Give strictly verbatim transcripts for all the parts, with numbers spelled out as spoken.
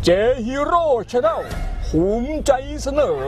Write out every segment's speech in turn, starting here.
เจฮีโร่ชาแนลภูมิใจเสนอ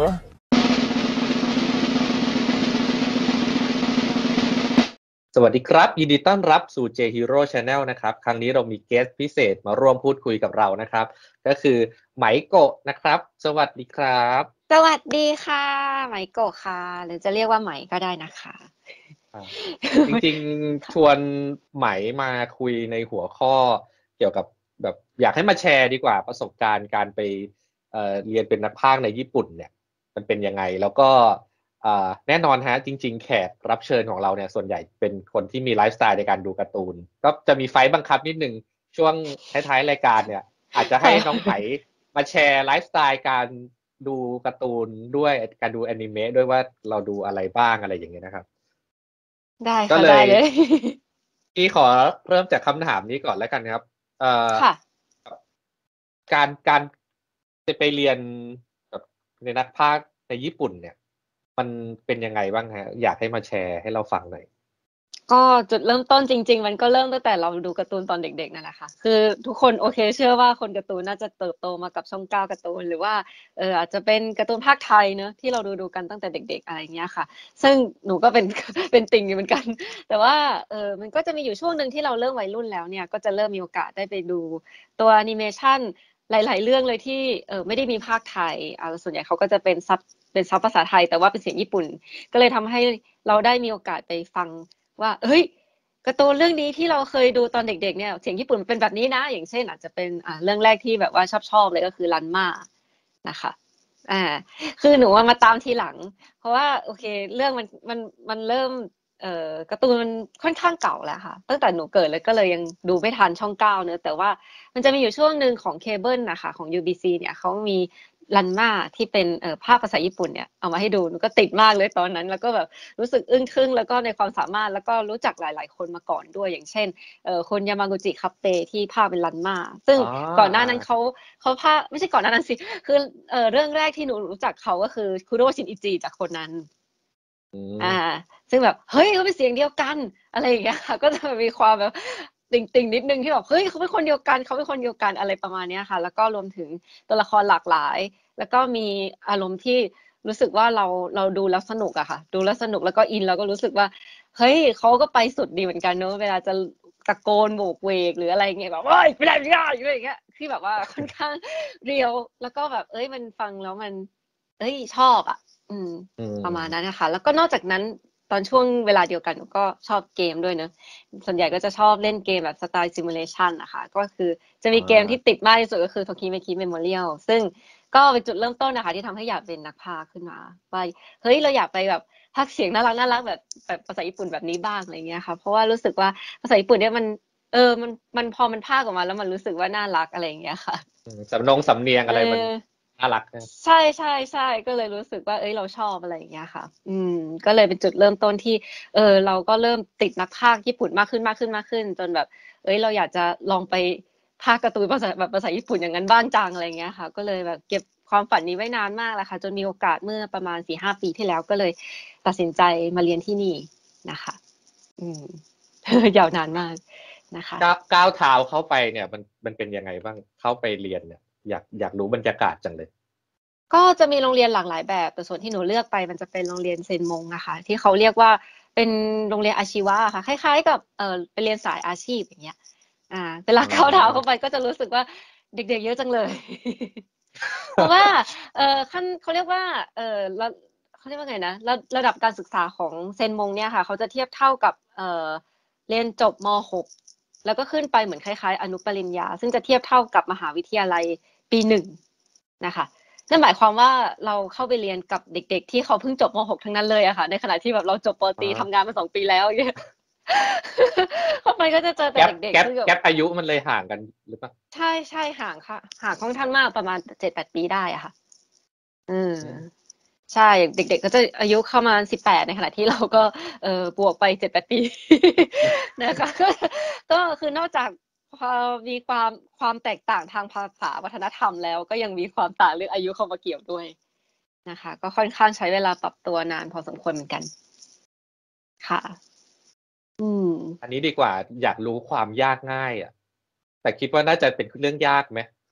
สวัสดีครับยินดีต้อนรับสู่ J Hero Channel นะครับครั้งนี้เรามีเกสต์พิเศษมาร่วมพูดคุยกับเรานะครับก็คือไหมโกะนะครับสวัสดีครับสวัสดีค่ะไหมโกะค่ะหรือจะเรียกว่าไหมก็ได้นะคะจริงๆชวนไหมมาคุยในหัวข้อเกี่ยวกับแบบอยากให้มาแชร์ดีกว่าประสบการณ์การไปเอ่อเรียนเป็นนักพากย์ในญี่ปุ่นเนี่ยมันเป็นยังไงแล้วก็แน่นอนฮะจริงๆแขกรับเชิญของเราเนี่ยส่วนใหญ่เป็นคนที่มีไลฟ์สไตล์ในการดูการ์ตูนก็จะมีไฟต์บังคับนิดนึงช่วงท้ายๆรายการเนี่ยอาจจะให้น้องไหมมาแชร์ไลฟ์สไตล์การดูการ์ตูนด้วยการดูแอนิเมะด้วยว่าเราดูอะไรบ้างอะไรอย่างเงี้ยนะครับได้ค่ะได้เลยพี่ขอเริ่มจากคำถามนี้ก่อนแล้วกันครับเอ่อการการจะไปเรียนแบบในนักพากย์ในญี่ปุ่นเนี่ยมันเป็นยังไงบ้างฮะอยากให้มาแชร์ให้เราฟังหน่อยก็จุดเริ่มต้นจริงๆมันก็เริ่มตั้งแต่เราดูการ์ตูนตอนเด็กๆนั่นแหละค่ะคือทุกคนโอเคเชื่อว่าคนการ์ตูนน่าจะเติบโตมากับช่องเก้าการ์ตูนหรือว่าเอออาจจะเป็นการ์ตูนภาคไทยเนอะที่เราดูดูกันตั้งแต่เด็กๆอะไรเงี้ยค่ะซึ่งหนูก็เป็นเป็นติ่งอยู่เหมือนกันแต่ว่าเออมันก็จะมีอยู่ช่วงนึงที่เราเริ่มวัยรุ่นแล้วเนี่ยก็จะเริ่มมีโอกาสได้ไปดูตัวแอนิเมชันหลายๆเรื่องเลยที่เออไม่ได้มีภาคไทยอ่าส่วนใหญ่เขาก็จะเป็นซับเป็นซับภาษาไทยแต่ว่าเป็นเสียงญี่ปุ่นก็เลยทำให้เราได้มีโอกาสไปฟังว่าเฮ้ยการ์ตูนเรื่องนี้ที่เราเคยดูตอนเด็กๆเนี่ยเสียงญี่ปุ่นเป็นแบบนี้นะอย่างเช่นอาจจะเป็นอ่าเรื่องแรกที่แบบว่าชอบๆเลยก็คือรันม่านะคะอ่าคือหนูว่ามาตามทีหลังเพราะว่าโอเคเรื่องมันมันมันเริ่มเอ่อการ์ตูนมันค่อนข้างเก่าแล้วค่ะตั้งแต่หนูเกิดเลยก็เลยยังดูไม่ทันช่องเก้าเนอะแต่ว่ามันจะมีอยู่ช่วงหนึ่งของเคเบิลนะคะของ ยู บี ซี เนี่ยเขามีรันม่าที่เป็นเอ่อภาคภาษาญี่ปุ่นเนี่ยเอามาให้ดูหนูก็ติดมากเลยตอนนั้นแล้วก็แบบรู้สึกอึ้งทึ่งแล้วก็ในความสามารถแล้วก็รู้จักหลายๆคนมาก่อนด้วยอย่างเช่นเอ่อคนยามากุจิคัปเตที่ภาคเป็นรันม่าซึ่งก่อนหน้านั้นเขาเขาภาคไม่ใช่ก่อนหน้านั้นสิคือเอ่อเรื่องแรกที่หนูรู้จักเขาก็คือคุโรชินอิจิจากคนนั้นอ่าซึ่งแบบเฮ้ยเขาเป็นเสียงเดียวกันอะไรอย่างเงี้ยค่ะก็จะมีความแบบติ่งๆนิดนึงที่แบบเฮ้ยเขาเป็นคนเดียวกันเขาเป็นคนเดียวกันอะไรประมาณนี้ค่ะแล้วก็รวมถึงตัวละครหลากหลายแล้วก็มีอารมณ์ที่รู้สึกว่าเราเราดูแล้วสนุกอะค่ะดูแล้วสนุกแล้วก็อินแล้วก็รู้สึกว่าเฮ้ยเขาก็ไปสุดดีเหมือนกันเนอะเวลาจะตะโกนโบกเวกหรืออะไรเงี้ยแบบว่าไม่ได้ไม่ได้อะไรอย่างเงี้ยคือแบบว่าค่อนข้างเรียวแล้วก็แบบเอ้ยมันฟังแล้วมันเอ้ยชอบอะอืมประมาณนั้นนะคะแล้วก็นอกจากนั้นตอนช่วงเวลาเดียวกันหนูก็ชอบเกมด้วยเนอะส่วนใหญ่ก็จะชอบเล่นเกมแบบสไตล์ซิมูเลชันนะคะก็คือจะมีเกมที่ติดมากที่สุดก็คือโทคิเมคิเมโมเรียลซึ่งก็เป็นจุดเริ่มต้นนะคะที่ทำให้อยากเป็นนักพากย์ขึ้นมาว่าเฮ้ยเราอยากไปแบบพากย์เสียงน่ารักน่ารักแบบแบบภาษาญี่ปุ่นแบบนี้บ้างอะไรเงี้ยค่ะเพราะว่ารู้สึกว่าภาษาญี่ปุ่นเนี่ยมันเออมันมันพอมันพากย์ออกมาแล้วมันรู้สึกว่าน่ารักอะไรอย่างเงี้ยค่ะสำนงสำเนียงอะไรมันน่ารักใช่ใช่ใช่ก็เลยรู้สึกว่าเอ้ยเราชอบอะไรอย่างเงี้ยค่ะอืมก็เลยเป็นจุดเริ่มต้นที่เออเราก็เริ่มติดนักพากย์ญี่ปุ่นมากขึ้นมากขึ้นมากขึ้นจนแบบเอ้ยเราอยากจะลองไปพากย์การ์ตูนภาษาแบบภาษาญี่ปุ่นอย่างนั้นบ้างจังอะไรเงี้ยค่ะก็เลยแบบเก็บความฝันนี้ไว้นานมากแล้วค่ะจนมีโอกาสเมื่อประมาณ สี่ห้า ปีที่แล้วก็เลยตัดสินใจมาเรียนที่นี่นะคะอืม ยาวนานมากนะคะก้าวเท้าเข้าไปเนี่ยมันมันเป็นยังไงบ้างเข้าไปเรียนเนี่ยอยากอยากรู้บรรยากาศจังเลยก็จะมีโรงเรียนหลากหลายแบบแต่ส่วนที่หนูเลือกไปมันจะเป็นโรงเรียนเซนมงนะคะที่เขาเรียกว่าเป็นโรงเรียนอาชีวะค่ะคล้ายๆกับเออไปเรียนสายอาชีพอย่างเงี้ยอ่าเวลาก้าวเท้าเข้าไปก็จะรู้สึกว่าเด็กๆเยอะจังเลยเพราะว่าเออขั้นเขาเรียกว่าเออแล้วเขาเรียกว่าไงนะระระดับการศึกษาของเซนมงเนี่ยค่ะเขาจะเทียบเท่ากับเออเรียนจบม หกแล้วก็ขึ้นไปเหมือนคล้ายๆอนุปริญญาซึ่งจะเทียบเท่ากับมหาวิทยาลัยปีหนึ่งนะคะนั่นหมายความว่าเราเข้าไปเรียนกับเด็กๆที่เขาเพิ่งจบม หกทั้งนั้นเลยอะค่ะในขณะที่แบบเราจบปตรีทำงานมาสองปีแล้วอย่างเงี้ยเข้าไปก็จะเจอแต่เด็กๆคือแกปอายุมันเลยห่างกันหรือเปล่าใช่ใช่ห่างค่ะห่างค่อนข้างมากประมาณเจ็ดแปดปีได้อะค่ะอืมใช่เด็กๆก็จะอายุเข้ามาสิบแปดในขณะที่เราก็เออบวกไปเจ็ดแปดปีนะคะก็ก็คือนอกจากพอมีความความแตกต่างทางภาษาวัฒนธรรมแล้วก็ยังมีความต่างเรื่องอายุเข้ามาเกี่ยวด้วยนะคะก็ค่อนข้างใช้เวลาปรับตัวนานพอสมควรเหมือนกันค่ะอืมอันนี้ดีกว่าอยากรู้ความยากง่ายอ่ะแต่คิดว่าน่าจะเป็นเรื่องยากไหมส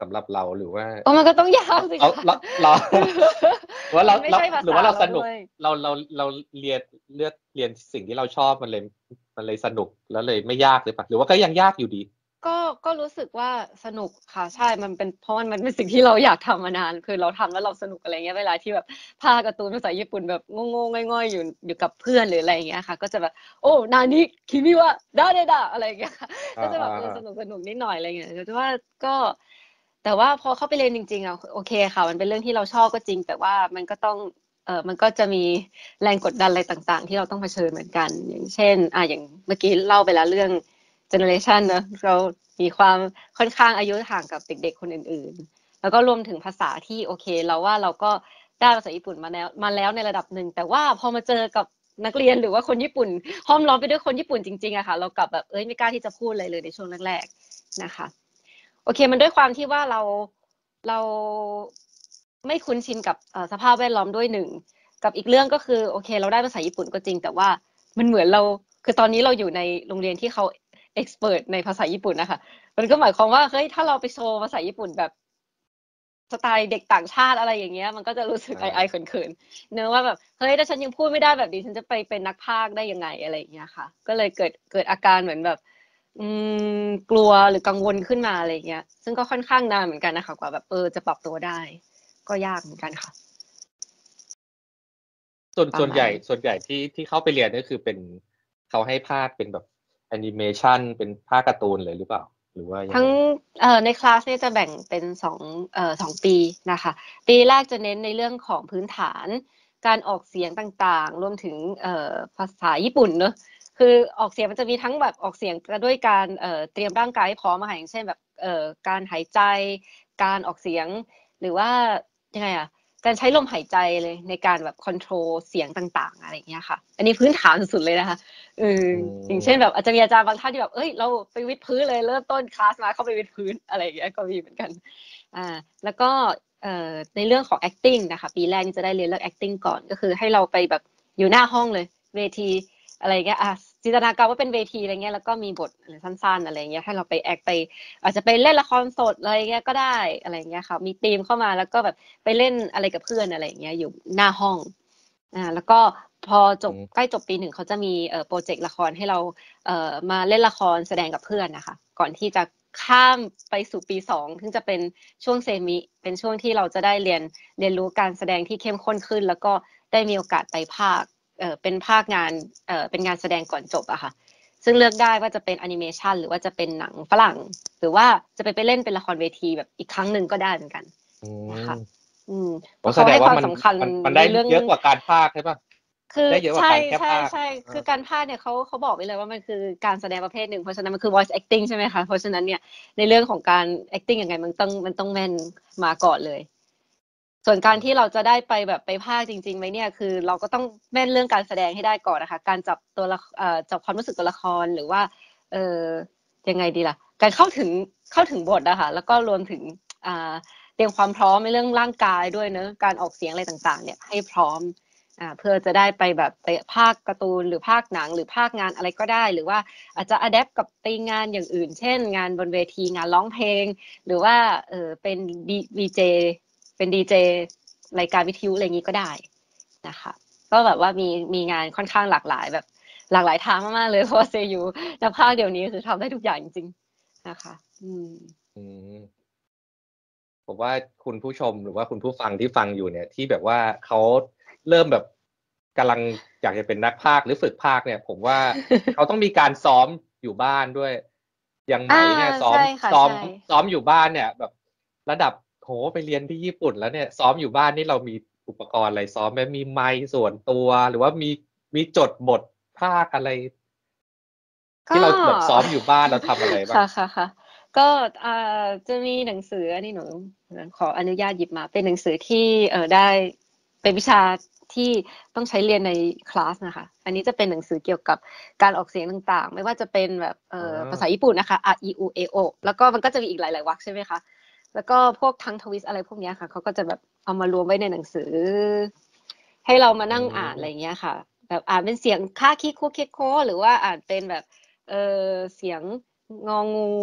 ำหรับเราหรือว่าโอ้มันก็ต้องยากสิเราคะเราเราว่าเราไม่เราใช่ภาษาหรือว่าเราสนุกด้วยเราเราเราเรียนเลือกเรียนสิ่งที่เราชอบมันเลยมันเลยสนุกแล้วเลยไม่ยากเลยปะหรือว่าก็ยังยากอยู่ดีก็ก็รู้สึกว่าสนุกค่ะใช่มันเป็นเพราะมันมันเป็นสิ่งที่เราอยากทำมานานคือเราทำแล้วเราสนุกอะไรเงี้ยเวลาที่แบบพากย์การ์ตูนภาษาญี่ปุ่นแบบโง่ๆง่อยๆอยู่อยู่กับเพื่อนหรืออะไรอย่างเงี้ยค่ะก็จะแบบโอ้นานิคิมิวะดาเดดะอะไรอย่างเงี้ยค่ะก็จะแบบเออสนุกสนุกนิดหน่อยอะไรเงี้ยแต่ว่าก็แต่ว่าพอเข้าไปเรียนจริงๆอ่ะโอเคค่ะมันเป็นเรื่องที่เราชอบก็จริงแต่ว่ามันก็ต้องเออมันก็จะมีแรงกดดันอะไรต่างๆที่เราต้องเผชิญเหมือนกันอย่างเช่นอ่ะอย่างเมื่อกี้เล่าไปแล้วเรื่องเจเนอเรชันเนอะเรามีความค่อนข้างอายุห่างกับเด็กๆคนอื่นๆแล้วก็รวมถึงภาษาที่โอเคเราว่าเราก็ได้ภาษาญี่ปุ่นมาแล้วมาแล้วในระดับหนึ่งแต่ว่าพอมาเจอกับนักเรียนหรือว่าคนญี่ปุ่นห้อมล้อมไปด้วยคนญี่ปุ่นจริงๆอะค่ะเรากลับแบบเอ้ยไม่กล้าที่จะพูดอะไรเลยในช่วงแรกๆนะคะโอเคมันด้วยความที่ว่าเราเราไม่คุ้นชินกับสภาพแวดล้อมด้วยหนึ่งกับอีกเรื่องก็คือโอเคเราได้ภาษาญี่ปุ่นก็จริงแต่ว่ามันเหมือนเราคือตอนนี้เราอยู่ในโรงเรียนที่เขาเอ็กซ์เพิร์ทในภาษาญี่ปุ่นนะคะมันก็หมายความว่าเฮ้ยถ้าเราไปโชว์ภาษาญี่ปุ่นแบบสไตล์เด็กต่างชาติอะไรอย่างเงี้ยมันก็จะรู้สึกไอๆเขินๆเนอะว่าแบบเฮ้ยถ้าฉันยังพูดไม่ได้แบบนี้ฉันจะไปเป็นนักพากย์ได้ยังไงอะไรอย่างเงี้ยค่ะก็เลยเกิดเกิดอาการเหมือนแบบอืมกลัวหรือกังวลขึ้นมาอะไรอย่างเงี้ยซึ่งก็ค่อนข้างนานเหมือนกันนะคะกว่าแบบเออจะปรับตัวได้ก็ยากเหมือนกันค่ะส่วนส่วนใหญ่ส่วนใหญ่ที่ที่เข้าไปเรียนก็คือเป็นเขาให้ภาคเป็นแบบแอนิเมชันเป็นภาคการ์ตูนเลยหรือเปล่าหรือว่ายังไงทั้งเอ่อในคลาสเนี่ยจะแบ่งเป็นสองเอ่อสองปีนะคะปีแรกจะเน้นในเรื่องของพื้นฐานการออกเสียงต่างๆรวมถึงเอ่อภาษาญี่ปุ่นเนอะคือออกเสียงมันจะมีทั้งแบบออกเสียงด้วยการเอ่อเตรียมร่างกายให้พร้อมอะค่ะอย่างเช่นแบบเอ่อการหายใจการออกเสียงหรือว่ายังไงอะการใช้ลมหายใจเลยในการแบบคอนโทรลเสียงต่างๆอะไรอย่างเงี้ยค่ะอันนี้พื้นฐานสุดๆเลยนะคะเอออย่างเช่นแบบอาจจะมีอาจารย์บางท่านที่แบบเอ้ยเราไปวิดพื้นเลยเริ่มต้นคลาสมาเข้าไปวิดพื้นอะไรอย่างเงี้ยก็มีเหมือนกันอ่าแล้วก็เอ่อในเรื่องของ acting นะคะปีแรกนี่จะได้เรียนเรื่อง acting ก่อนก็คือให้เราไปแบบอยู่หน้าห้องเลยเวทีอะไรเงี้ยอ่ะจินตนาการว่าเป็นเวทีอะไรเงี้ยแล้วก็มีบทอะไรสั้นๆอะไรเงี้ยให้เราไปแอคไปอาจจะไปเล่นละครสดอะไรเงี้ยก็ได้อะไรเงี้ยค่ะมีธีมเข้ามาแล้วก็แบบไปเล่นอะไรกับเพื่อนอะไรเงี้ยอยู่หน้าห้องอ่าแล้วก็พอจบใกล้จบปีหนึ่งเขาจะมีเอ่อโปรเจกต์ละครให้เราเอ่อมาเล่นละครแสดงกับเพื่อนนะคะก่อนที่จะข้ามไปสู่ปีสองซึ่งจะเป็นช่วงเซมิเป็นช่วงที่เราจะได้เรียนเรียนรู้การแสดงที่เข้มข้นขึ้นแล้วก็ได้มีโอกาสไปภาคเอ่อเป็นภาคงานเอ่อเป็นงานแสดงก่อนจบอะค่ะซึ่งเลือกได้ว่าจะเป็นแอนิเมชันหรือว่าจะเป็นหนังฝรั่งหรือว่าจะไปไปเล่นเป็นละครเวทีแบบอีกครั้งหนึ่งก็ได้เหมือนกันนะคะอืมเพราะเขาให้ความสำคัญมันได้ในเรื่องเยอะกว่าการพากย์ใช่ป่ะคือได้เยอะกว่าใช่การแค่ใช่พากย์ใช่คือการพากย์เนี่ยเขาเขาบอกไว้เลยว่ามันคือการแสดงประเภทหนึ่งเพราะฉะนั้นมันคือ voice acting ใช่ไหมคะเพราะฉะนั้นเนี่ยในเรื่องของการ acting ยังไงมันต้องมันต้องแม่นมาก่อนเลยส่วนการที่เราจะได้ไปแบบไปพากย์จริงๆไหมเนี่ยคือเราก็ต้องแม่นเรื่องการแสดงให้ได้ก่อนนะคะการจับตัวละเอ่อจับความรู้สึกตัวละครหรือว่าเออยังไงดีล่ะการเข้าถึงเข้าถึงบทนะคะแล้วก็รวมถึงอ่าเตรียมความพร้อมในเรื่องร่างกายด้วยเนอะการออกเสียงอะไรต่างๆเนี่ยให้พร้อมอ่าเพื่อจะได้ไปแบบไปพากย์การ์ตูนหรือพากย์หนังหรือพากย์งานอะไรก็ได้หรือว่าอาจจะอะแดปกับไปงานอย่างอื่นเช่นงานบนเวทีงานร้องเพลงหรือว่าเออเป็นดีเจเป็นดีเจรายการวิทยุอะไรอย่างนี้ก็ได้นะคะก็แบบว่ามีมีงานค่อนข้างหลากหลายแบบหลากหลายทางมากๆเลยเพราะว่าเซยูนักพากย์เดี๋ยวนี้คือทำได้ทุกอย่างจริงๆนะคะอืมอืมผมว่าคุณผู้ชมหรือว่าคุณผู้ฟังที่ฟังอยู่เนี่ยที่แบบว่าเขาเริ่มแบบกำลังอยากจะเป็นนักพากย์หรือฝึกพากย์เนี่ยผมว่าเขาต้องมีการซ้อมอยู่บ้านด้วยอย่างไหมเนี่ยซ้อมซ้อมซ้อมอยู่บ้านเนี่ยแบบระดับโหไปเรียนที่ญี่ปุ่นแล้วเนี่ยซ้อมอยู่บ้านนี่เรามีอุปกรณ์อะไรซ้อมไหมมีไมค์ส่วนตัวหรือว่ามีมีจดบทพากย์อะไรที่เราแบบซ้อมอยู่บ้านเราทำอะไรบ้างค่ะค่ะค่ะก็อ่าจะมีหนังสืออันนี้หนูขออนุญาตหยิบมาเป็นหนังสือที่เออได้เป็นวิชาที่ต้องใช้เรียนในคลาสนะคะอันนี้จะเป็นหนังสือเกี่ยวกับการออกเสียงต่างๆไม่ว่าจะเป็นแบบเออภาษาญี่ปุ่นนะคะ a i u e o แล้วก็มันก็จะมีอีกหลายๆวรรคใช่ไหมคะแล้วก็พวกทั้งทวิสอะไรพวกนี้ค่ะเขาก็จะแบบเอามารวมไว้ในหนังสือให้เรามานั่งอ่านอะไรอย่างเงี้ยค่ะแบบอ่านเป็นเสียงค่าคิโคเคโคหรือว่าอ่านเป็นแบบเออเสียงงองู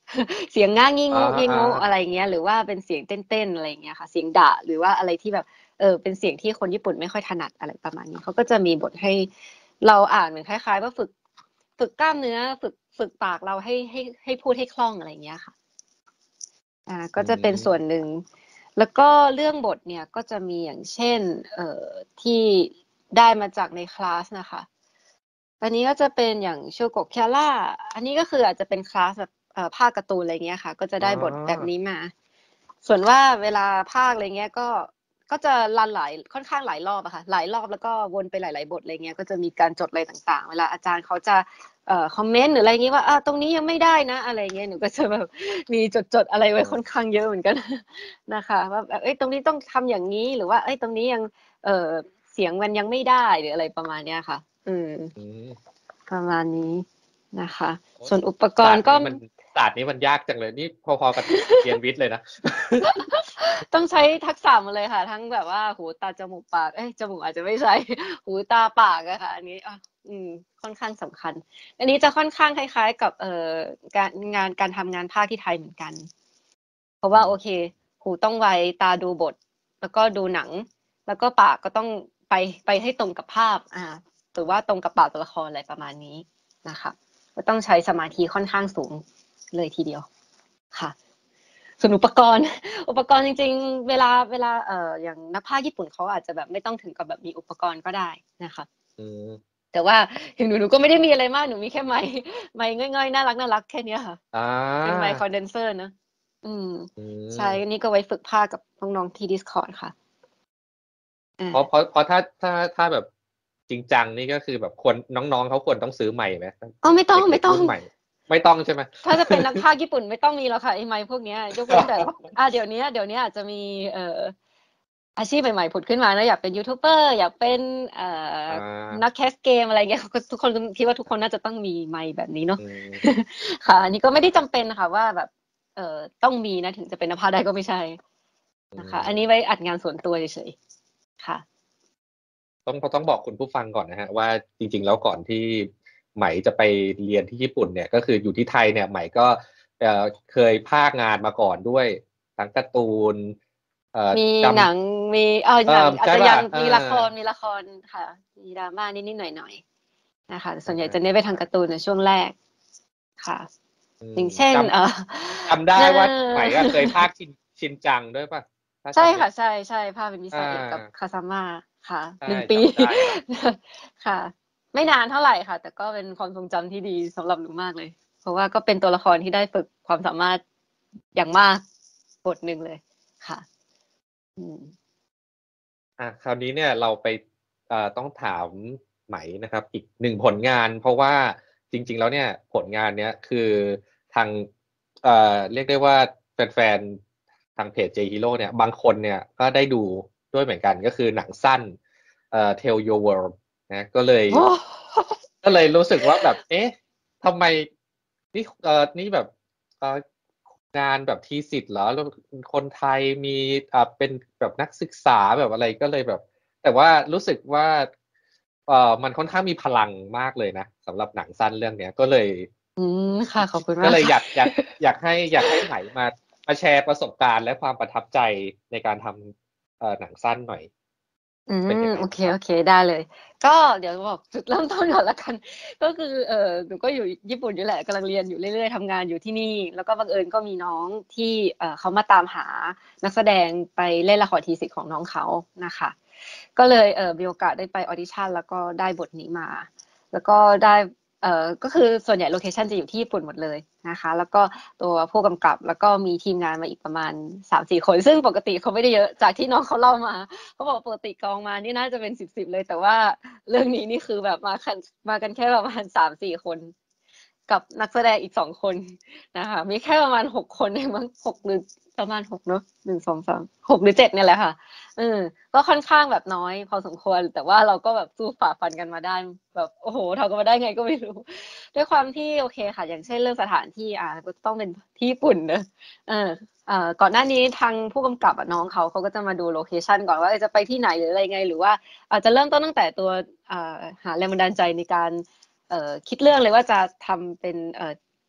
เสียงง่างี้อ่าโง่งี้อ่าโง่อะไรเงี้ยหรือว่าเป็นเสียงเต้นๆอะไรเงี้ยค่ะเสียงดะหรือว่าอะไรที่แบบเออเป็นเสียงที่คนญี่ปุ่นไม่ค่อยถนัดอะไรประมาณนี้เขาก็จะมีบทให้เราอ่านเหมือนคล้ายๆว่าฝึกฝึกกล้ามเนื้อฝึกฝึกปากเราให้ให้ให้พูดให้คล่องอะไรเงี้ยค่ะอ่าก็จะเป็นส่วนหนึ่งแล้วก็เรื่องบทเนี่ยก็จะมีอย่างเช่นเอ่อที่ได้มาจากในคลาสนะคะอันนี้ก็จะเป็นอย่างโชโกะแคล่าอันนี้ก็คืออาจจะเป็นคลาสแบบเอ่อภาคการ์ตูนอะไรเงี้ยค่ะก็จะได้บทแบบนี้มาส่วนว่าเวลาภาคอะไรเงี้ยก็ก็จะรันหลายค่อนข้างหลายรอบอะค่ะหลายรอบแล้วก็วนไปหลายๆบทอะไรเงี้ยก็จะมีการจดอะไรต่างๆเวลาอาจารย์เขาจะเอ่อคอมเมนต์หรืออะไรเงี้ยว่าอ่าตรงนี้ยังไม่ได้นะอะไรเงี้ยหนูก็จะแบบมีจดๆอะไรไว้ค่อนข้างเยอะเหมือนกันนะคะว่าเอ้ยตรงนี้ต้องทำอย่างนี้หรือว่าเอ้ยตรงนี้ยังเอ่อเสียงมันยังไม่ได้หรืออะไรประมาณเนี้ยค่ะอืมประมาณนี้นะคะส่วนอุปกรณ์ก็ศาสตร์นี้มันยากจังเลยนี่พอๆกับเรียนวิทย์เลยนะต้องใช้ทักษะหมดเลยค่ะทั้งแบบว่าหูตาจมูกปากเอ้ยจมูกอาจจะไม่ใช่หูตาปากอะค่ะอันนี้อ่ะอืมค่อนข้างสำคัญอันนี้จะค่อนข้างคล้ายๆกับเอ่อการงานการทำงานภาคที่ไทยเหมือนกันเพราะว่าโอเคหูต้องไวตาดูบทแล้วก็ดูหนังแล้วก็ปากก็ต้องไปไปให้ตรงกับภาพอ่าหรือว่าตรงกับปากตัวละครอะไรประมาณนี้นะคะก็ต้องใช้สมาธิค่อนข้างสูงเลยทีเดียวค่ะส่วนอุปกรณ์อุปกรณ์จริงๆเวลาเวลาเอ่ออย่างนักพากย์ญี่ปุ่นเขาอาจจะแบบไม่ต้องถึงกับแบบมีอุปกรณ์ก็ได้นะคะแต่ว่าอย่างหนูหนูก็ไม่ได้มีอะไรมากหนูมีแค่ไมค์ไมค์ง่อยๆน่ารักน่ารักแค่นี้ค่ะเป็นไมค์คอนเดนเซอร์นะอืมใช่อันนี้ก็ไว้ฝึกพากย์กับน้องๆที่ Discord ค่ะเพราะเพราะเพราะถ้าถ้าถ้าแบบจริงจังนี่ก็คือแบบควรน้องๆเขาควรต้องซื้อใหม่ไหมอ๋อไม่ต้องไม่ต้องใหม่ไม่ต้องใช่ไหมถ้าจะเป็นนักพากย์ญี่ปุ่นไม่ต้องมีแล้วค่ะไอ้ไมค์พวกนี้ยกเว้นแต่อ่าเดี๋ยวนี้เดี๋ยวนี้อาจจะมีเอ่ออาชีพใหม่ๆผุดขึ้นมานะอยากเป็นยูทูบเบอร์อยากเป็นเอ่อนักแคสเกมอะไรเงี้ยทุกคนคิดว่าทุกคนน่าจะต้องมีไมค์แบบนี้เนาะค่ะอันนี้ก็ไม่ได้จำเป็นค่ะว่าแบบเอ่อต้องมีนะถึงจะเป็นนักพากย์ได้ก็ไม่ใช่นะคะอันนี้ไว้อัดงานส่วนตัวเฉยๆค่ะต้องต้องบอกคุณผู้ฟังก่อนนะฮะว่าจริงๆแล้วก่อนที่ไหมจะไปเรียนที่ญี่ปุ่นเนี่ยก็คืออยู่ที่ไทยเนี่ยไหมก็เอ่อเคยพากงานมาก่อนด้วยทั้งการ์ตูนมีหนังมีเออหนังอาจจะยังมีละครมีละครค่ะมีดราม่านิดๆหน่อยๆนะคะส่วนใหญ่จะเน้นไปทางการ์ตูนในช่วงแรกค่ะอย่างเช่นเออจำได้ว่าไหมก็เคยพากชินชินจังด้วยป่ะใช่ค่ะใช่ใช่ภาคเป็นวิชาเอกกับคาซาม่าค่ะหนึ่งปีค่ะไม่นานเท่าไหร่ค่ะแต่ก็เป็นความทรงจำที่ดีสำหรับหนูมากเลยเพราะว่าก็เป็นตัวละครที่ได้ฝึกความสามารถอย่างมากบทหนึ่งเลยค่ะอืมอ่ะคราวนี้เนี่ยเราไปเอ่อต้องถามไหมนะครับอีกหนึ่งผลงานเพราะว่าจริงๆแล้วเนี่ยผลงานเนี้ยคือทางเอ่อเรียกได้ว่าแฟนๆทางเพจ J Hero เนี่ยบางคนเนี่ยก็ได้ดูด้วยเหมือนกันก็คือหนังสั้นเอ่อ Tell Your World นะก็เลยก็เลยรู้สึกว่าแบบเอ๊ะทำไมนี่เอ่อนี่แบบเอ่องานแบบทีสิทธ์เหรอแล้วคนไทยมีอ่าเป็นแบบนักศึกษาแบบอะไรก็เลยแบบแต่ว่ารู้สึกว่าเอ่อมันค่อนข้างมีพลังมากเลยนะสำหรับหนังสั้นเรื่องเนี้ยก็เลยอืมค่ะขอบคุณมากก็เลยอยากอยากอยากให้อยากให้ไหมมามาแชร์ประสบการณ์และความประทับใจในการทำเอ่อหนังสั้นหน่อยอืมโอเคโอเคได้เลยก็เดี๋ยวบอกจุดเริ่มต้นก่อนละกันก็คือเออหนูก็อยู่ญี่ปุ่นอยู่แหละกำลังเรียนอยู่เรื่อยๆทำงานอยู่ที่นี่แล้วก็บังเอิญก็มีน้องที่เออเขามาตามหานักแสดงไปเล่นละครทีสิทธิ์ของน้องเขานะคะก็เลยเออมีโอกาสได้ไปออดิชั่นแล้วก็ได้บทนี้มาแล้วก็ได้เอ่อก็คือส่วนใหญ่โลเคชันจะอยู่ที่ญี่ปุ่นหมดเลยนะคะแล้วก็ตัวผู้กำกับแล้วก็มีทีมงานมาอีกประมาณ สามถึงสี่ คนซึ่งปกติเขาไม่ได้เยอะจากที่น้องเขาเล่ามาเขาบอกปกติกองมานี่น่าจะเป็นสิบสิบเลยแต่ว่าเรื่องนี้นี่คือแบบมากันมากันแค่ประมาณ สามถึงสี่ คนกับนักแสดงอีกสองคนนะคะมีแค่ประมาณหกคนเองมั้งหกหรือประมาณหกเนอะหนึ่ง สอง สาม หกหรือเจ็ดเนี่ยแหละค่ะเออก็ค่อนข้างแบบน้อยพอสมควรแต่ว่าเราก็แบบสู้ฝ่าฟันกันมาได้แบบโอ้โหทำกันมาได้ไงก็ไม่รู้ด้วยความที่โอเคค่ะอย่างเช่นเรื่องสถานที่อ่ะก็ต้องเป็นที่ญี่ปุ่นเนอะเออเอ่อก่อนหน้านี้ทางผู้กำกับน้องเขาเขาก็จะมาดูโลเคชันก่อนว่าจะไปที่ไหนหรืออะไรไงหรือว่าอาจจะเริ่มต้นตั้งแต่ตัวหาแรงบันดาลใจในการเอ่อคิดเรื่องเลยว่าจะทำเป็นเอ่อ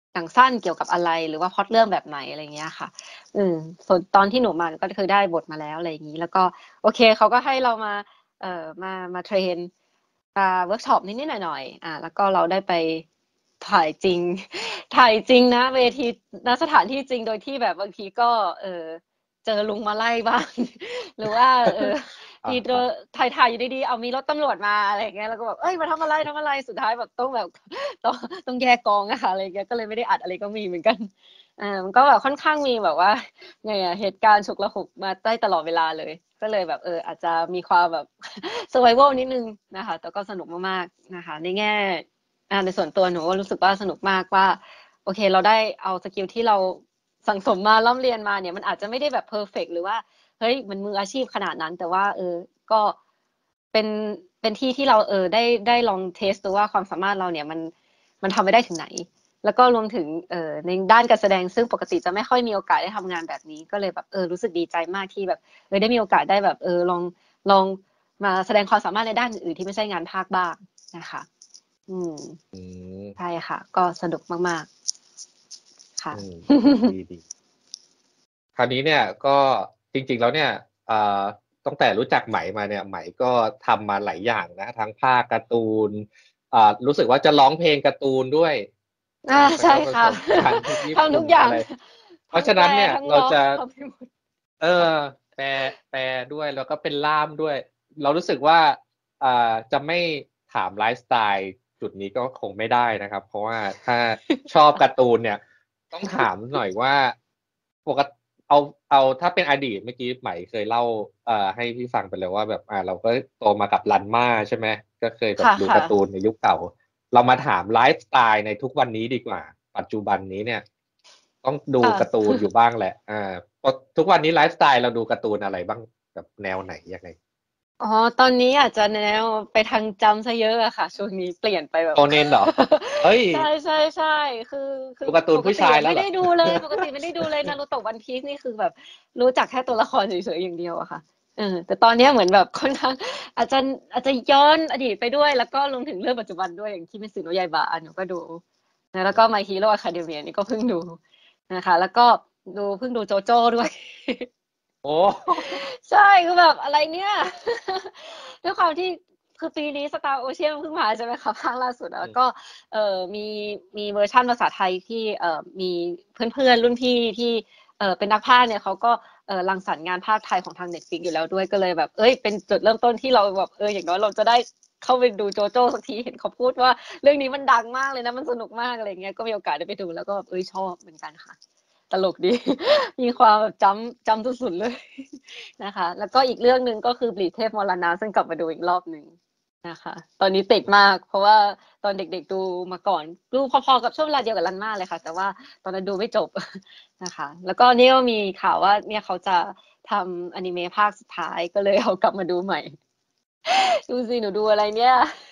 หนังสั้นเกี่ยวกับอะไรหรือว่าพล็อตเรื่องแบบไหนอะไรเงี้ยค่ะอืมส่วนตอนที่หนูมาก็คือได้บทมาแล้วอะไรอย่างนี้แล้วก็โอเคเขาก็ให้เรามาเอ่อมามาเทรนมาเวิร์กช็อปนิดๆหน่อยๆอ่าแล้วก็เราได้ไปถ่ายจริงถ่ายจริงนะเวทีณสถานที่จริงโดยที่แบบบางทีก็เออเจอลุงมาไล่บ้าง หรือว่าเอออ่าทีเจอถ่ายถ่ายอยู่ดีๆเอามีรถตำรวจมาอะไรอย่างเงี้ยแล้วก็แบบเอ้ยมาทำอะไรทำอะไรสุดท้ายแบบต้องแบบ ต้องต้องแยกกองอะค่ะอะไรอย่างเงี้ยก็เลยไม่ได้อัดอะไรก็มีเหมือนกันอ่ามันก็แบบค่อนข้างมีแบบว่าไงอะเหตุการณ์ฉุกละหุกมาได้ตลอดเวลาเลยก็เลยแบบเอออาจจะมีความแบบ survival นิดนึงนะคะแต่ก็สนุกมากๆนะคะในแง่อ่าในส่วนตัวหนูก็รู้สึกว่าสนุกมากว่าโอเคเราได้เอาสกิลที่เราสั่งสมมาล่ำเรียนมาเนี่ยมันอาจจะไม่ได้แบบ perfect หรือว่าเฮ้ยมันมืออาชีพขนาดนั้นแต่ว่าเออก็เป็นเป็นที่ที่เราเออได้ได้ลองเทสดูว่าความสามารถเราเนี่ยมันมันทำไปได้ถึงไหนแล้วก็รวมถึงเอ่อในด้านการแสดงซึ่งปกติจะไม่ค่อยมีโอกาสได้ทำงานแบบนี้ก็เลยแบบเออรู้สึกดีใจมากที่แบบเออได้มีโอกาสได้แบบเออลองลองมาแสดงความสามารถในด้านอื่นๆที่ไม่ใช่งานภาคบ้างนะคะอืมอืมใช่ค่ะ ก็สนุกมากๆค่ะอืมดีดีคราวนี้เนี่ยก็จริงๆแล้วเนี่ยเอ่อตั้งแต่รู้จักไหมมาเนี่ยไหมก็ทำมาหลายอย่างนะทั้งภาคการ์ตูนอ่ารู้สึกว่าจะร้องเพลงการ์ตูนด้วยอ่านะแล้วใช่ก็ผค่ะสมกันที่ญี่ทำทุปุ่นกอย่างอะไรเพราะทั้งแปลฉะนั้นเนี่ยทั้งร้องเราจะทำให้หมดเออแปลแปลด้วยแล้วก็เป็นล่ามด้วยเรารู้สึกว่าอ่าจะไม่ถามไลฟ์สไตล์จุดนี้ก็คงไม่ได้นะครับเพราะว่าถ้าชอบการ์ตูนเนี่ยต้องถามหน่อยว่าปกติเอาเอาถ้าเป็นอดีตเมื่อกี้ใหม่เคยเล่าเอ่อให้พี่ฟังไปเลยว่าแบบอ่าเราก็โตมากับรันม่าใช่ไหมก็เคยแบบค่ะดูค่ะการ์ตูนในยุคเก่าเรามาถามไลฟ์สไตล์ในทุกวันนี้ดีกว่าปัจจุบันนี้เนี่ย ต้องดูค่ะการ์ตูนอยู่บ้างแหละอ่าเพราะทุกวันนี้ไลฟ์สไตล์เราดูการ์ตูนอะไรบ้างแบบแนวไหนยังไงอ๋อตอนนี้อาจจะแนวไปทางจำซะเยอะอะค่ะช่วงนี้เปลี่ยนไปแบบโชเนนเหรอเฮ้ยใช่ใช่ใช่คือคือดูการ์ตูนปกผู้ติอะไม่ได้ชายแล้วเหรอดูเลยปกติไม่ได้ดูเลยนารูโตะวันพีซนี่คือแบบรู้จักแค่ตัวละครเฉยๆอย่างเดียวอะค่ะเออแต่ตอนเนี้ยเหมือนแบบค่อนข้างอาจจะอาจจะย้อนอดีตไปด้วยแล้วก็รวมถึงเรื่องปัจจุบันด้วยอย่างที่มิสึโนะยาอิบะหนูก็ดูนะแล้วก็ My Hero Academia นี่ก็เพิ่งดูนะคะแล้วก็ดูเพิ่งดูโจโจ้ด้วยโอ้ใช่คือแบบอะไรเนี่ย ด้วยความที่คือปีนี้ Star Ocean เพิ่งมาใช่ไหมคะภาคล่าสุดอะแล้วก็เอ่อมีมีเวอร์ชันภาษาไทยที่เอ่อมีเพื่อนๆรุ่นพี่ที่เอ่อเป็นนักพากย์เนี่ยเขาก็เอ่อรังสรรค์งานภาคไทยของทาง Netflix อยู่แล้วด้วยก็เลยแบบเอ้ยเป็นจุดเริ่มต้นที่เราแบบเอออย่างน้อยเราจะได้เข้าไปดูโจโจ้สักทีเห็นเขาพูดว่าเรื่องนี้มันดังมากเลยนะมันสนุกมากอะไรเงี้ยก็มีโอกาสได้ไปดูแล้วก็แบบเอ้ยชอบเหมือนกันค่ะตลกดี มีความแบบจำจำสุดๆเลย นะคะแล้วก็อีกเรื่องหนึ่งก็คือบลีชเทพมรณะซึ่งกลับมาดูอีกรอบหนึ่งนะคะตอนนี้ติดมากเพราะว่าตอนเด็กๆดูมาก่อนดูพอๆกับช่วงเวลาเดียวกับรันม่าเลยค่ะแต่ว่าตอนนั้นดูไม่จบ นะคะแล้วก็นี่ก็มีข่าวว่าเนี่ยเขาจะทำอนิเมะภาคสุดท้ายก็เลยเอากลับมาดูใหม่ ดูสิหนูดูอะไรเนี่ย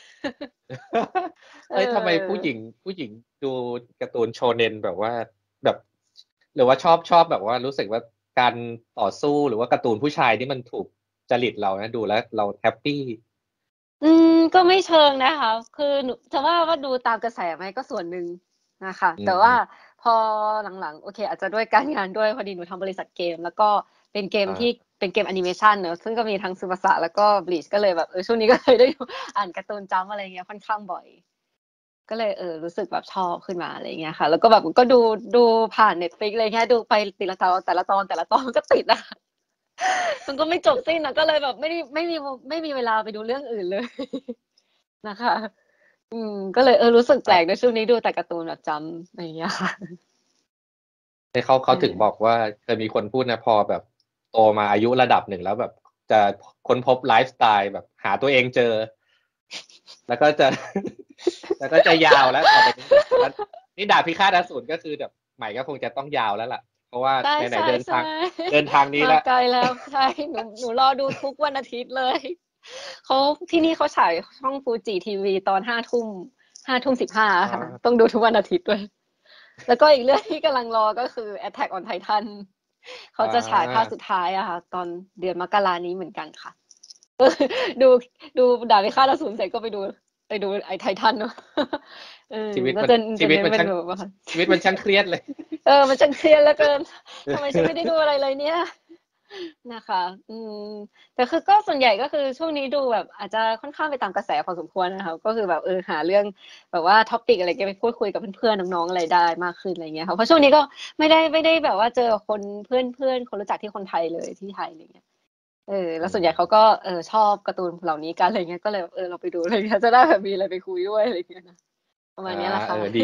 เอเอ้ยทำไมผู้หญิองผู้หญิงดูการ์ตูนโชเนนแบบว่าแบบหรือว่าชอบชอบแบบว่ารู้สึกว่าการต่อสู้หรือว่าการ์ตูนผู้ชายที่มันถูกจริตเรานะดูแล้วเราแฮปปี้อืมก็ไม่เชิงนะคะคือหนูจะว่าว่าดูตามกระแสไหมก็ส่วนหนึ่งนะคะอืแต่ว่ามพอหลังๆโอเคอาจจะด้วยการงานด้วยพอดีหนูทำบริษัทเกมแล้วก็เป็นเกมอ่าที่เป็นเกมแอนิเมชันเนอะซึ่งก็มีทั้งซูบาสะแล้วก็บลีชก็เลยแบบเออช่วงนี้ก็เลยได้ดูอ่านการ์ตูนจัมป์อะไรเงี้ยค่อนข้างบ่อยก็เลยเออรู้สึกแบบชอบขึ้นมาอะไรเงี้ยค่ะแล้วก็แบบก็ดูดูผ่านเน็ตฟลิกอะไรเงี้ยดูไปทีละตอนแต่ละตอนแต่ละตอนมันก็ติดอะ มันก็ไม่จบสิ้นนะก็เลยแบบไม่ได้ไม่มีไม่มีเวลาไปดูเรื่องอื่นเลย นะคะอืมก็เลยเออรู้สึกแปลกครับในช่วงนี้ดูแต่การ์ตูนแบบจำอะไรอย่างเงี้ยค่ะในเขาเอเขาถึงบอกอว่าเคยมีคนพูดนะพอแบบโตมาอายุระดับหนึ่งแล้วแบบจะค้นพบไลฟ์สไตล์แบบหาตัวเองเจอ แล้วก็จะ แล้วก็จะยาวแล้วต่อไปนี้แล้วนี่ดาบพิฆาตอสูรก็คือแบบใหม่ก็คงจะต้องยาวแล้วล่ะเพราะว่าใช่ไหนใช่ๆเดินใช่ทางเดินทางนี้มาแล้วไกลแล้วใช่หนูหนูรอดูทุกวันอาทิตย์เลยเขาที่นี่เขาฉายช่องฟูจิทีวีตอนห้าทุ่มห้าทุ่มสิบห้าอ่ค่ะาต้องดูทุกวันอาทิตย์ด้วยแล้วก็อีกเรื่องที่กำลังรอก็คือ Attack on Titan เขาอ่จะฉายภาคาสุดท้ายอะค่ะตอนเดือนมกรานี้เหมือนกันค่ะ ดูดูดาบพิฆาตอสูรเสร็จก็ไปดูไปดูไอ้ไททันเนาะเออชีวิตก็มันจะชีจะวิตเน้นมันเป็นช่างแบบว่าชีวิตมันช่างเครียดเลยเออ มันช่างเครียดเหลือเกิน ทำไมฉันไม่ได้ดูอะไรเลยเนี่ย นะคะ อืม แต่คือก็ส่วนใหญ่ก็คือช่วงนี้ดูแบบอาจจะค่อนข้างไปตามกระแสพอสมควรนะคะ ก็คือแบบเออหาเรื่องแบบว่า topic อะไรเงี้ยไปพูดคุยกับเพื่อนๆน้องๆอะไรได้มากขึ้นอะไรเงี้ยค่ะ เพราะช่วงนี้ก็ไม่ได้ไม่ได้แบบว่าเจอคนเพื่อนๆคนรู้จักที่คนไทยเลยที่ไทยอะไรเงี้ย เออ แล้อืวส่วนใหญ่เขามก็เออชอบการ์ตูนเหล่านี้กันอะไรเงี้ย ก็เลยแบบเออเราไปดู อะไรเงี้ย จะได้แบบมีอะไรไปคุยด้วยอะไรเงี้ยนะ ประมาอาณเนี้ยแหละเอค่ะอ ดี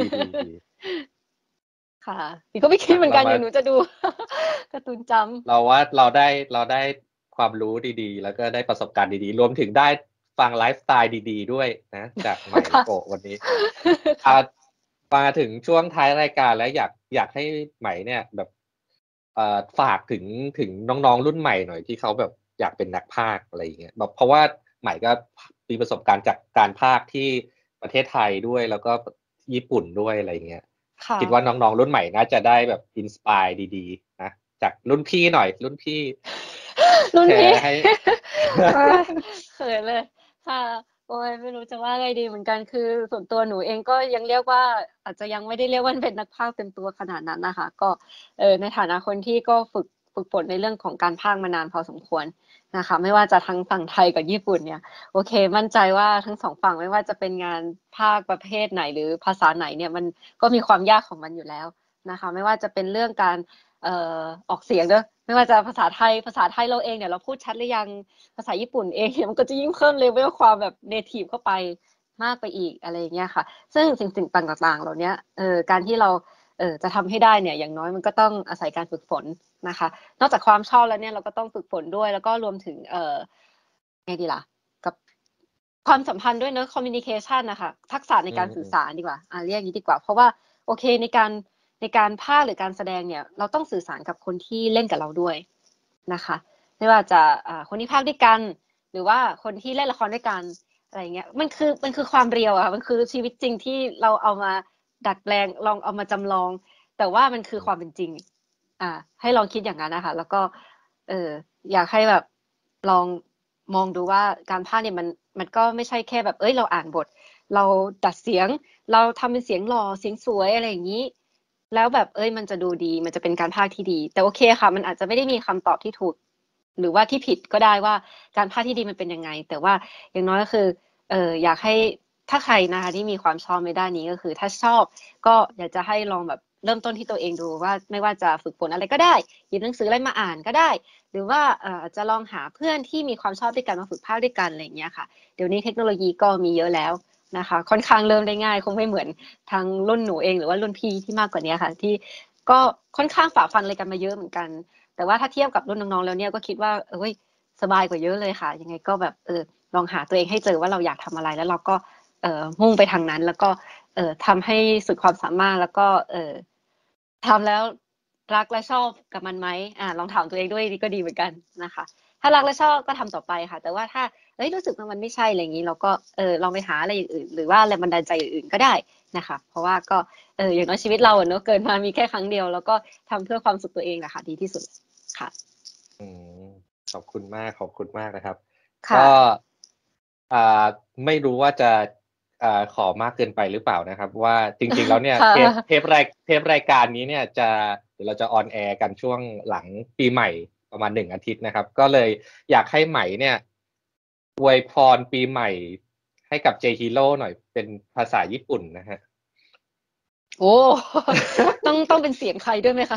ๆ ๆค่ะ นี่ก็ไม่คิดอะเหมือเนรากันมเดี๋ายวหนูจะดู การ์ตูนจำเราว่าเราได้ เราได้ความรู้ดี ๆ แล้วก็ได้ประสบการณ์ดี ๆ รวมถึงได้ฟังไลฟ์สไตล์ดี ๆ ด้วยนะจากไหมค่ะโกะวันนี้คอ่ะา มาถึงช่วงท้ายรายการแล้วอยาก อยากให้ไหมเนี่ยแบบ เอ่อ ฝากถึง ถึงน้อง ๆ รุ่นใหม่หน่อยที่เขาแบบอยากเป็นนักพากย์ อะไรอย่างเงี้ย แบบเพราะว่าไหมก็ พ มีประสบการณ์จากการพากย์ที่ประเทศไทยด้วย แล้วก็ ป ญี่ปุ่นด้วย อะไรอย่างเงี้ยค่คิดว่าะน้อง ๆ รุ่นใหม่น่าจะได้แบบ inspire ดี ๆ นะ จากรุ่นพี่หน่อย รุ่นพี่รุ่แนพี่ชร์ให้โอ๊ย เขินเลย ค่ะ โอ๊ย ไม่รู้จะว่าไงดีเหมือนกัน คือส่วนตัวหนูเองก็ยังเรียกว่า อาจจะยังไม่ได้เรียกว่าเป็นนักพากย์เต็มตัวขนาดนั้นน่ะค่ะ ก็ เอ่อ ในฐานะคนที่ก็ฝึก ฝึกฝนในเรื่องของการพากย์มานานพอสมควรนะคะ ไม่ว่าจะทั้งฝั่งไทยกับญี่ปุ่นเนี่ย โอเค มั่นใจว่าทั้ง สอง ฝั่งไม่ว่าจะเป็นงานพากย์ประเภทไหนหรือภาษาไหนเนี่ย มันก็มีความยากของมันอยู่แล้วนะคะ ไม่ว่าจะเป็นเรื่องการ เอ่อ ออกเสียงเนาะ ไม่ว่าจะภาษาไทย ภาษาไทยเราเองเนี่ยเราพูดชัดหรือยัง ภาษาญี่ปุ่นเองเนี่ยมันก็จะยิ่งเพิ่ม level ความแบบ เนทิฟ เข้าไปมากไปอีก อะไรอย่างเงี้ยค่ะ ซึ่งสิ่ง ๆ ต่าง ๆ เหล่าเนี้ย เอ่อ การที่เรา เอ่อ จะทำให้ได้เนี่ย อย่างน้อยมันก็ต้องอาศัยการฝึกฝนนะคะ นอกจากความชอบแล้วเนี่ยเราก็ต้องฝึกฝนด้วย แล้วก็รวมถึง เอ่อ ไงดีล่ะ กับความสัมพันธ์ด้วยเนาะ communication น่ะค่ะ ทักษะในอืการสื่อมสารดีกว่า อา เรียกอย่างงี้ดีกว่า เพราะว่าโอเคในการ ในการพากย์หรือการแสดงเนี่ย เราต้องสื่อสารกับคนที่เล่นกับเราด้วยนะคะ ไม่ว่าจะ อ่า คนที่พากย์ด้วยกัน หรือว่าคนที่เล่นละครด้วยกัน อะไรอย่างเงี้ย มันคือ มันคือความเรียลอะค่ะ มันคือชีวิตจริงที่เราเอามาดัดแปลง ลองเอามาจำลอง แต่ว่ามันคืออืมความเป็นจริง อ่า ให้ลองคิดอย่างงั้นน่ะค่ะ แล้วก็ เอ่อ อยากให้แบบลองมองดูว่าการพากย์เนี่ยมัน มันก็ไม่ใช่แค่แบบ เฮ้ย เราอ่านบท เราดัดเสียง เราทำเป็นเสียงหล่อ เสียงสวย อะไรอย่างงี้ แล้วแบบ เฮ้ย มันจะดูดี มันจะเป็นการพากย์ที่ดี แต่โอเคค่ะ มันอาจจะไม่ได้มีคำตอบที่ถูก หรือว่าที่ผิดก็ได้ว่าการพากย์ที่ดีมันเป็นยังไง แต่ว่าอย่างน้อยก็คือ เอ่อ อยากให้ ถ้าใครนะคะที่มีความชอบในด้านนี้ ก็คือถ้าชอบก็อยากจะให้ลองแบบเริ่มต้นที่ตัวเองดูว่า ไม่ว่าจะฝึกฝนอะไรก็ได้ หยิบหนังสืออะไรมาอ่านก็ได้ หรือว่า เอ่อ จะลองหาเพื่อนที่มีความชอบด้วยกันมาฝึกพากย์ด้วยกัน อะไรอย่างเงี้ยค่ะ เดี๋ยวนี้เทคโนโลยีก็มีเยอะแล้วนะคะ ค่อนข้างเริ่มได้ง่าย คงไม่เหมือนทางรุ่นหนูเอง หรือว่ารุ่นพี่ที่มากกว่าเนี้ยค่ะ ที่ก็ค่อนข้างฝ่าฟันอะไรกันมาเยอะเหมือนกัน แต่ว่าถ้าเทียบกับรุ่นน้อง ๆ แล้วเนี่ยก็คิดว่า เฮ้ย สบายกว่าเยอะเลยค่ะ ยังไงก็แบบ เออ ลองหาตัวเองให้เจอว่าเราอยากทำอะไร แล้วเราก็ เอ่อ มุ่งไปทางนั้น แล้วก็ เอ่อ ทำให้สุดความสามารถ แล้วก็ เอ่อ ทำแล้วรักและชอบกับมันไหม อา ลองถามตัวเองด้วยนี่ก็ดีเหมือนกันนะคะ ถ้ารักและชอบก็ทำต่อไปค่ะ แต่ว่าถ้า เฮ้ย รู้สึกว่ามันไม่ใช่ อะไรอย่างงี้ เราก็ เอ่อ ลองไปหาอะไรอย่างอื่น หรือว่าแรงบันดาลใจอื่น ๆ ก็ได้นะคะ เพราะว่าก็ เอ่อ อย่างน้อยชีวิตเราอะเนาะ เกิดมามีแค่ครั้งเดียว แล้วก็ทำเพื่อความสุขตัวเองแหละค่ะ ดีที่สุดค่ะอืม ขอบคุณมาก ขอบคุณมากนะครับค่ก็ะอ่า ไม่รู้ว่าจะ อ่า ขอมากเกินไปหรือเปล่านะครับว่า จริง ๆ แล้วเนี่ยค่ะเทป เทปราย เทปรายการนี้เนี่ยจะ เดี๋ยวเราจะ on air กันช่วงหลังปีใหม่ประมาณ หนึ่ง อาทิตย์นะครับ ก็เลยอยากให้ไหมเนี่ยอวยพรปีใหม่ให้กับ J Hero หน่อยเป็นภาษาญี่ปุ่นนะครับโอ้ ต้อง ต้องเป็นเสียงใครด้วยไหมคะ?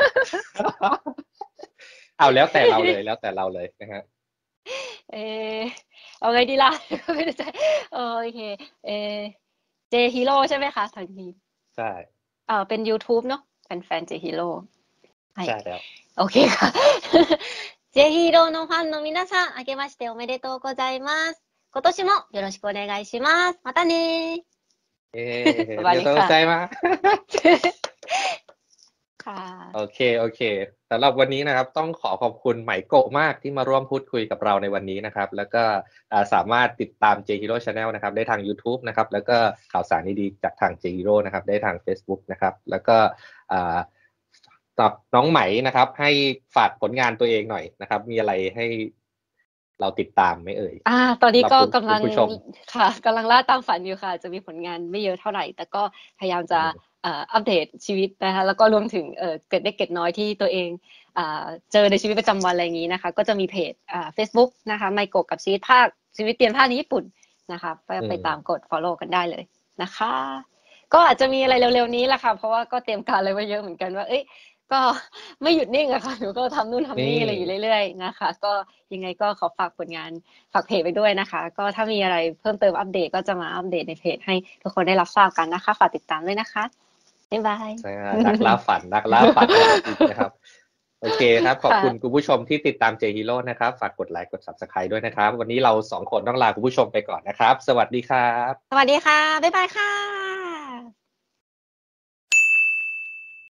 อ้าว แล้วแต่เราเลย แล้วแต่เราเลยนะครับเอ๊ เอาไงดีล่ะ ไม่แน่ใจ โอเค เอ่อ J Hero ใช่ไหมคะ? ทางนี้ใช่เอ่อ เป็นยูทูบเนาะ แฟน ๆ J Hero ใช่ใช่แล้วโอเคค่ะ J Hero のファンの皆さん、明けましておめでとうございます。今年もよろしくお願いします。またねเย้ประมาณนี้ค่ะありがとうございますค่ะโอเค โอเค สำหรับวันนี้นะครับ ต้องขอขอบคุณไหมโกะมากที่มาร่วมพูดคุยกับเราในวันนี้นะครับ แล้วก็ อ่า สามารถติดตาม J Hero Channel นะครับได้ทางยูทูบนะครับ แล้วก็ข่าวสารดี ๆ จากทาง J Hero นะครับได้ทางเฟซบุ๊กนะครับ แล้วก็ อ่า กับน้องไหมนะครับ ให้ฝากผลงานตัวเองหน่อยนะครับ มีอะไรให้เราติดตามไหมเอ่ยอ่า ตอนนี้ก็สำหรับกำลังคุณผู้ชมค่ะกำลังล่าตามฝันอยู่ค่ะ จะมีผลงานไม่เยอะเท่าไหร่ แต่ก็พยายามจะอืมเอ่ออัปเดตชีวิตนะคะ แล้วก็รวมถึงเอ่อเกร็ดเล็กเกร็ดน้อยที่ตัวเองอ่าเจอในชีวิตประจำวันอะไรอย่างนี้นะคะ ก็จะมีเพจอ่า Facebook นะคะไมโกะกับชีวิตภาคชีวิตเรียนภาคในญี่ปุ่นนะคะไปไปตามกด follow กันได้เลยนะคะ ก็อาจจะมีอะไรเร็วๆนี้แหละค่ะ เพราะว่าก็เตรียมการอะไรไว้เยอะเหมือนกันว่าเอ้ยก็ไม่หยุดนิ่งอะค่ะหนูก็ทำนู่นทำนี่อะไรอยู่เรื่อยๆนะคะ ก็ยังไงก็ขอฝากผลงานฝากเพจไปด้วยนะคะ ก็ถ้ามีอะไรเพิ่มเติมอัปเดตก็จะมาอัปเดตในเพจให้ทุกคนได้รับทราบกันนะคะฝากติดตามด้วยนะคะบ๊ายบายใช่ฮะนักล่าฝันนักล่าฝันอีกนะครับโอเคครับขอบคุณคุณผู้ชมที่ติดตาม J Hero นะครับฝากกดไลค์กด Subscribe ด้วยนะครับวันนี้เราสองคนต้องลาคุณผู้ชมไปก่อนนะครับสวัสดีครับสวัสดีค่ะบ๊ายบายค่ะ